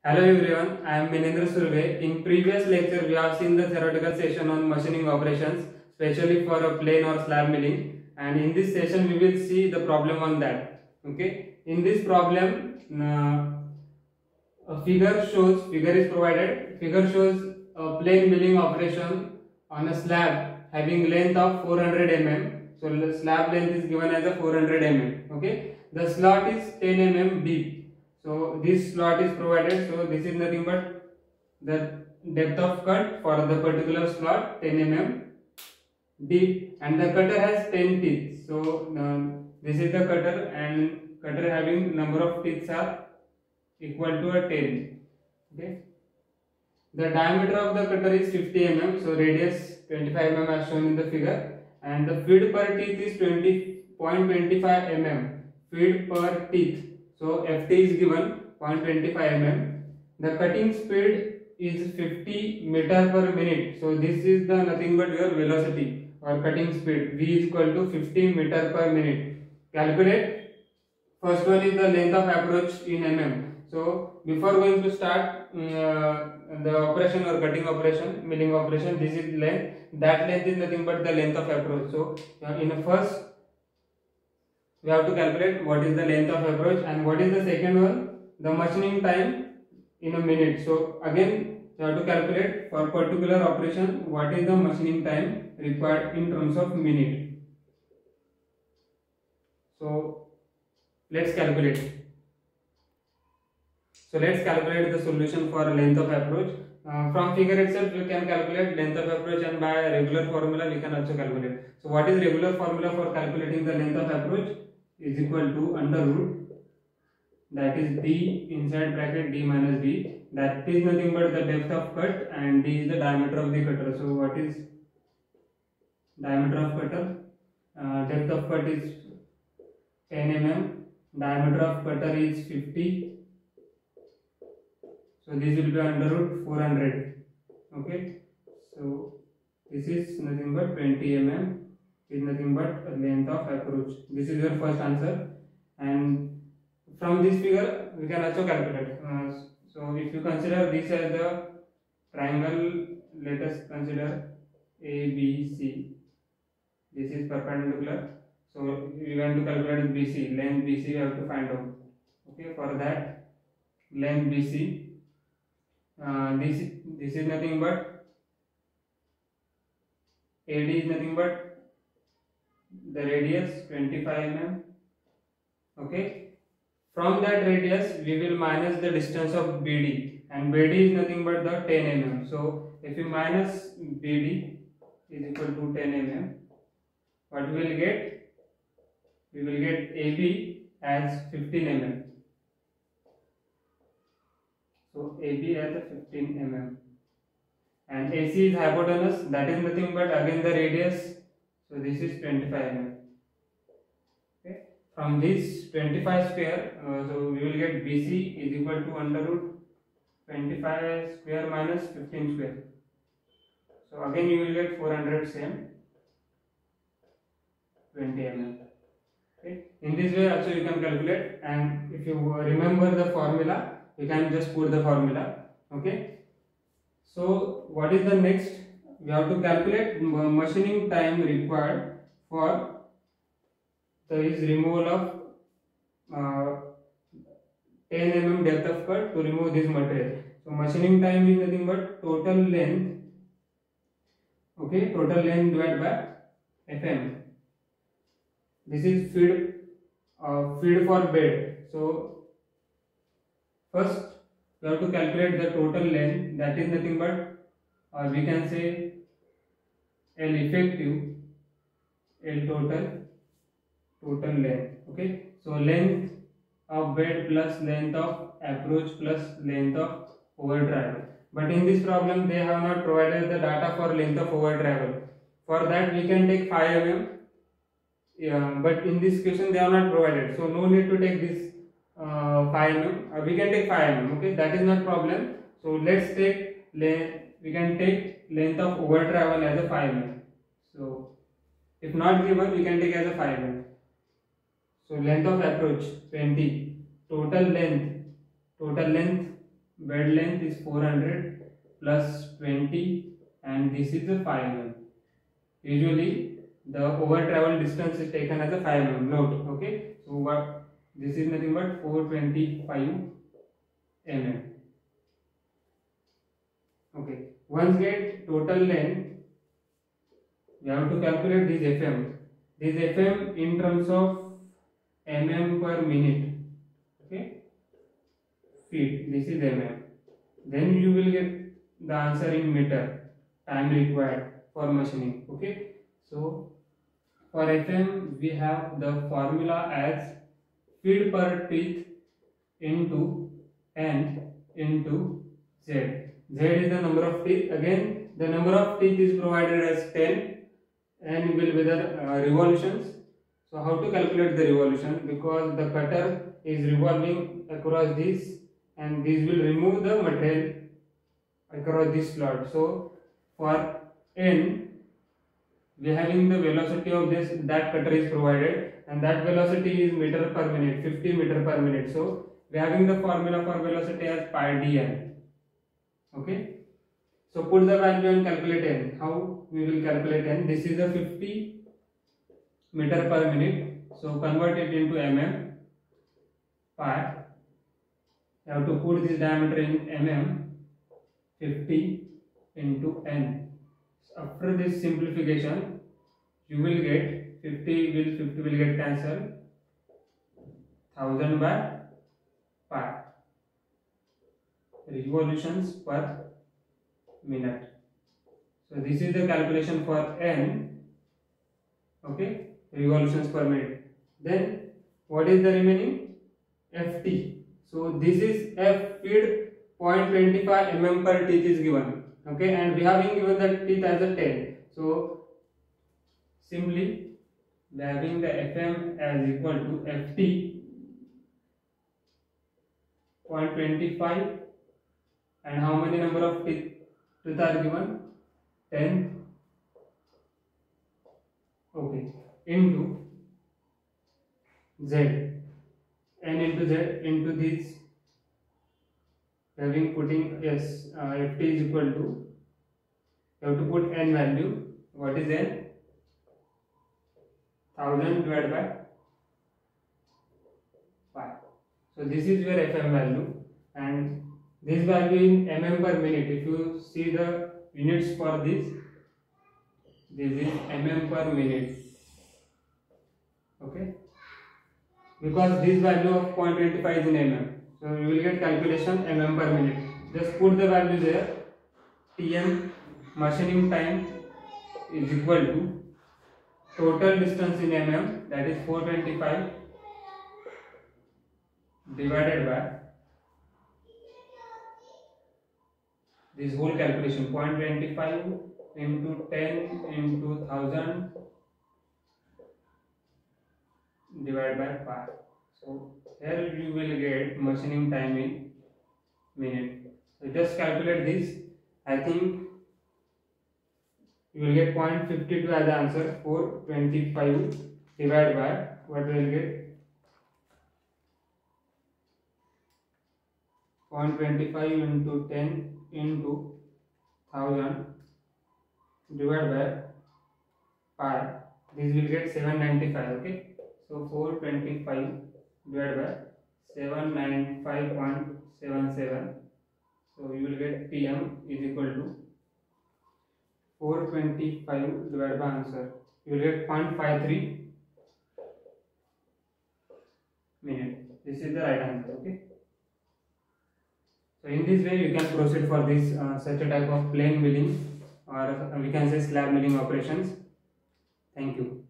Hello everyone, I am Surve. In previous lecture, we have seen the theoretical session on machining operations, especially for a plane or slab milling. And in this session, we will see the problem on that. Okay. In this problem, a figure is provided. Figure shows a plane milling operation on a slab having length of 400 mm. So the slab length is given as a 400 mm. Okay. The slot is 10 mm deep. So this slot is provided. So this is nothing but the depth of cut for the particular slot 10 mm deep, and the cutter has 10 teeth. So this is the cutter, and cutter having number of teeth are equal to a 10. Okay. The diameter of the cutter is 50 mm. So radius 25 mm as shown in the figure, and the feed per teeth is 20.25 mm. Feed per teeth. So Ft is given 0.25 mm. The cutting speed is 50 meter per minute. So this is the nothing but your velocity or cutting speed. V is equal to 50 meter per minute. Calculate. First one is the length of approach in mm. So before going to start the operation or cutting operation, milling operation, this is length. That length is nothing but the length of approach. So in the first, we have to calculate what is the length of approach, and what is the second one, the machining time in a minute. So again, we have to calculate for particular operation what is the machining time required in terms of minute. So let's calculate. So let's calculate the solution for length of approach. From figure itself we can calculate length of approach, and by regular formula we can also calculate. So what is regular formula for calculating the length of approach? Is equal to under root, that is d inside bracket d minus d, that is nothing but the depth of cut, and d is the diameter of the cutter. So what is diameter of cutter? Depth of cut is 10 mm, diameter of cutter is 50. So this will be under root 400. Okay. So this is nothing but 20 mm. Is nothing but length of approach. This is your first answer, and from this figure we can also calculate. So if you consider this as the triangle, let us consider ABC. This is perpendicular. So we want to calculate BC. Length BC we have to find out. Okay, for that length BC. This is nothing but AD is nothing but the radius 25 mm. Okay, from that radius we will minus the distance of BD, and BD is nothing but the 10 mm. So if we minus BD is equal to 10 mm, what we will get? We will get AB as 15 mm. So AB as a 15 mm, and AC is hypotenuse, that is nothing but again the radius. So this is 25 mm. Okay. From this 25 square, so we will get BC is equal to under root 25 square minus 15 square. So again you will get 400 same 20 mm. Okay. In this way also you can calculate, and if you remember the formula, you can just put the formula. Okay. So what is the next? We have to calculate machining time required for the removal of 10 mm depth of cut to remove this material. So machining time is nothing but total length. Okay, total length divided by FM. This is feed for bed. So first we have to calculate the total length, that is nothing but, or we can say L effective, L total length. Okay, so length of bed plus length of approach plus length of over travel. But in this problem they have not provided the data for length of over travel. For that we can take 5 mm. Yeah, but in this question they are not provided, so no need to take this 5 mm, or we can take 5 mm. Okay, that is not problem. So let's take we can take length of over travel as a 5 mm. So if not given, we can take as a 5 mm. So length of approach 20, total length bed length is 400 plus 20 and this is the 5 mm. Usually the over travel distance is taken as a 5 mm note. Okay, so what this is nothing but 425 mm. Okay, once get total length, we have to calculate this FM. This FM in terms of mm per minute. Okay, feet. This is mm. Then you will get the answer in meter, time required for machining. Okay, so for FM we have the formula as feet per teeth into n into z. Z is the number of teeth. Again, the number of teeth is provided as 10 and will be the revolutions. So how to calculate the revolution? Because the cutter is revolving across this and this will remove the material across this slot. So for n, we are having the velocity of this, that cutter is provided and that velocity is meter per minute, 50 meter per minute. So we are having the formula for velocity as pi dn. Okay, so put the value and calculate n. How we will calculate n? This is a 50 meter per minute, so convert it into mm. Pi, you have to put this diameter in mm. 50 into n. So after this simplification, you will get 50 will get cancelled, 1000 by pi revolutions per minute. So this is the calculation for n. Okay, revolutions per minute. Then what is the remaining? Ft. So this is F feed 0.25 mm per teeth is given. Okay, and we have been given the teeth as a 10. So simply we are having the Fm as equal to Ft 0.25 and how many number of teeth are given? 10. Okay, into Z, n into Z into this, having putting yes, Ft is equal to, you have to put n value. What is n? 1000 divided by pi. So this is your Fm value and this value in mm per minute. If you see the units for this is mm per minute. Okay, because this value of 0.25 is in mm, so you will get calculation mm per minute. Just put the value there. Tm machining time is equal to total distance in mm, that is 425 divided by this whole calculation, 0.25 into 10 into 1000 divided by pi. So here you will get machining time in minute. So just calculate this. I think you will get 0.52 as the answer. 425 divided by what we will get? 0.25 into 10 into 1000 divided by pi. This will get 795. Okay, so 425 divided by 795.77. So you will get Tm is equal to 425 divided by answer. You will get 0.53 minute. This is the right answer. Okay. So in this way you can proceed for this such a type of plain milling, or we can say slab milling operations. Thank you.